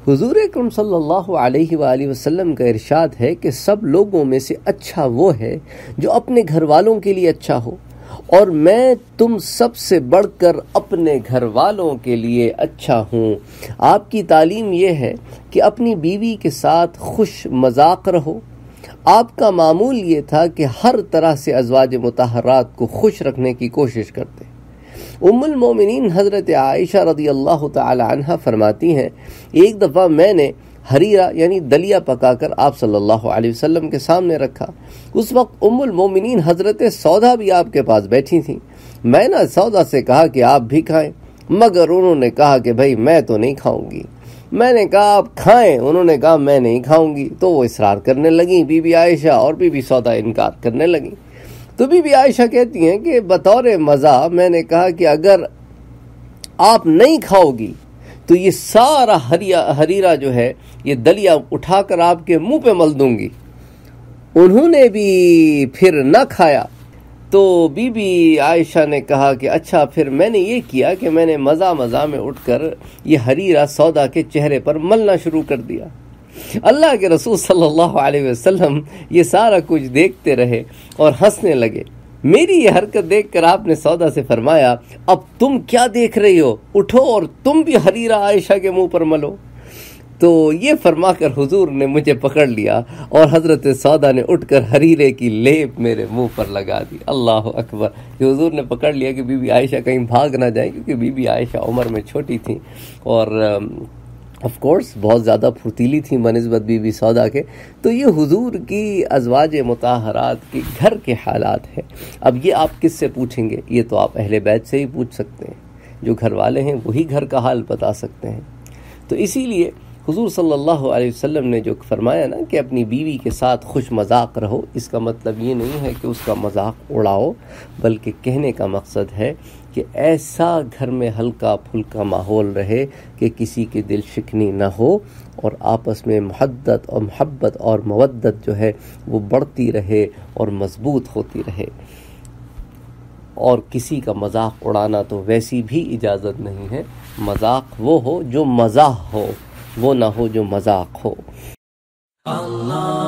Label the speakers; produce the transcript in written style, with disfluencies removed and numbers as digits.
Speaker 1: حضور اکرم صلی اللہ علیہ وآلہ وسلم کا ارشاد ہے کہ سب لوگوں میں سے اچھا وہ ہے جو اپنے گھر والوں کے لیے اچھا ہو، اور میں تم سب سے بڑھ کر اپنے گھر والوں کے لیے اچھا ہوں۔ آپ کی تعلیم یہ ہے کہ اپنی بیوی کے ساتھ خوش مذاق رہو۔ آپ کا معمول یہ تھا کہ ہر طرح سے ازواج مطہرات کو خوش رکھنے کی کوشش کرتے۔ ام المومنین حضرت عائشہ رضی اللہ تعالی عنہ فرماتی ہیں، ایک دفعہ میں نے حریرہ یعنی دلیا پکا کر آپ صلی اللہ علیہ وسلم کے سامنے رکھا۔ اس وقت ام المومنین حضرت سودا بھی آپ کے پاس بیٹھی تھیں۔ میں نے سودا سے کہا کہ آپ بھی کھائیں، مگر انہوں نے کہا کہ بھائی میں تو نہیں کھاؤں گی۔ میں نے کہا آپ کھائیں، انہوں نے کہا میں نہیں کھاؤں گی۔ تو وہ اصرار کرنے لگیں، بی بی عائشہ اور بی بی سودا انکار کرنے لگیں۔ تو بی بی عائشہ کہتی ہیں کہ بطور مزاح میں نے کہا کہ اگر آپ نہیں کھاؤ گی تو یہ سارا حریرہ جو ہے یہ دلیا اٹھا کر آپ کے منہ پہ مل دوں گی۔ انہوں نے بھی پھر نہ کھایا۔ تو بی بی عائشہ نے کہا کہ اچھا پھر میں نے یہ کیا کہ میں نے مزہ میں اٹھ کر یہ حریرہ سودا کے چہرے پر ملنا شروع کر دیا۔ اللہ کے رسول صلی اللہ علیہ وسلم یہ سارا کچھ دیکھتے رہے اور ہنسنے لگے۔ میری یہ حرکت دیکھ کر آپ نے سودا سے فرمایا، اب تم کیا دیکھ رہی ہو، اٹھو اور تم بھی حریرہ عائشہ کے منہ پر ملو۔ تو یہ فرما کر حضور نے مجھے پکڑ لیا اور حضرت سودا نے اٹھ کر حریرے کی لیپ میرے منہ پر لگا دی۔ اللہ اکبر! کہ حضور نے پکڑ لیا کہ بی بی عائشہ کہیں بھاگ نہ جائیں، کیونکہ بی بی عائشہ عمر میں چھوٹی تھیں اور آف کورس بہت زیادہ پھرتیلی تھیں بنسبت بی بی سودا کے۔ تو یہ حضور کی ازواج مطہرات کے گھر کے حالات ہیں۔ اب یہ آپ کس سے پوچھیں گے؟ یہ تو آپ اہل بیت سے ہی پوچھ سکتے ہیں، جو گھر والے ہیں وہی گھر کا حال بتا سکتے ہیں۔ تو اسی لیے حضور صلی اللہ علیہ وسلم نے جو فرمایا نا کہ اپنی بیوی کے ساتھ خوش مذاق رہو، اس کا مطلب یہ نہیں ہے کہ اس کا مذاق اڑاؤ، بلکہ کہنے کا مقصد ہے کہ ایسا گھر میں ہلکا پھلکا ماحول رہے کہ کسی کی دل شکنی نہ ہو، اور آپس میں محبت اور مودت جو ہے وہ بڑھتی رہے اور مضبوط ہوتی رہے۔ اور کسی کا مذاق اڑانا تو ویسی بھی اجازت نہیں ہے۔ مذاق وہ ہو جو مزاح ہو، وہ نہ ہو جو مذاق ہو۔ اللہ